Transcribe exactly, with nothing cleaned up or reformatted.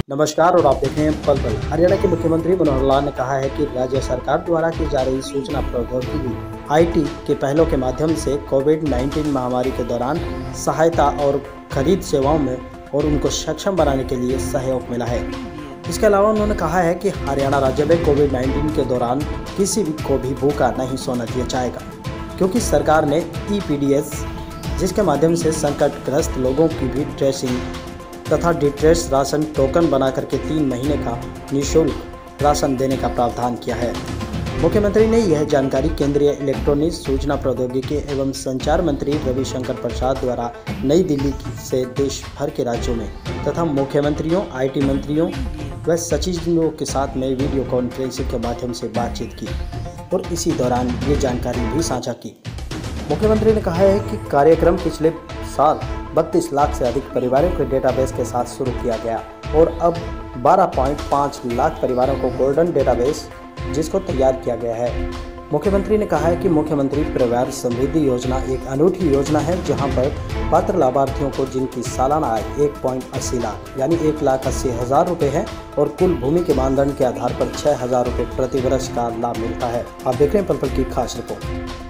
नमस्कार और आप देख रहे हैं पल पल। हरियाणा के मुख्यमंत्री मनोहर लाल ने कहा है कि राज्य सरकार द्वारा की जा रही सूचना प्रौद्योगिकी आईटी के पहलों के माध्यम से कोविड उन्नीस महामारी के दौरान सहायता और खरीद सेवाओं में और उनको सक्षम बनाने के लिए सहयोग मिला है। इसके अलावा उन्होंने कहा है कि हरियाणा राज्य में कोविड उन्नीस के दौरान किसी भी को भी भूखा नहीं सोना दिया जाएगा, क्योंकि सरकार ने ई पी डी एस जिसके माध्यम से संकटग्रस्त लोगों की भी ट्रेसिंग तथा डिट्रेस राशन टोकन बना करके तीन महीने का निःशुल्क राशन देने का प्रावधान किया है। मुख्यमंत्री ने यह जानकारी केंद्रीय इलेक्ट्रॉनिक सूचना प्रौद्योगिकी एवं संचार मंत्री रविशंकर प्रसाद द्वारा नई दिल्ली से देश भर के राज्यों में तथा मुख्यमंत्रियों, आई टी मंत्रियों व सचिवों के साथ में वीडियो कॉन्फ्रेंसिंग के माध्यम से बातचीत की और इसी दौरान ये जानकारी भी साझा की। मुख्यमंत्री ने कहा है कि कार्यक्रम पिछले साल बत्तीस लाख से अधिक परिवारों के डेटाबेस के साथ शुरू किया गया और अब बारह पॉइंट पाँच लाख परिवारों को गोल्डन डेटाबेस जिसको तैयार किया गया है। मुख्यमंत्री ने कहा है कि मुख्यमंत्री परिवार समृद्धि योजना एक अनूठी योजना है, जहां पर पात्र लाभार्थियों को जिनकी सालाना आय एक पॉइंट अस्सी लाख यानी एक लाख अस्सी हज़ार रुपये है और कुल भूमि के मानदंड के आधार पर छः हज़ार रुपये प्रति वर्ष का लाभ मिलता है। आप देख रहे हैं पल पल की खास रिपोर्ट।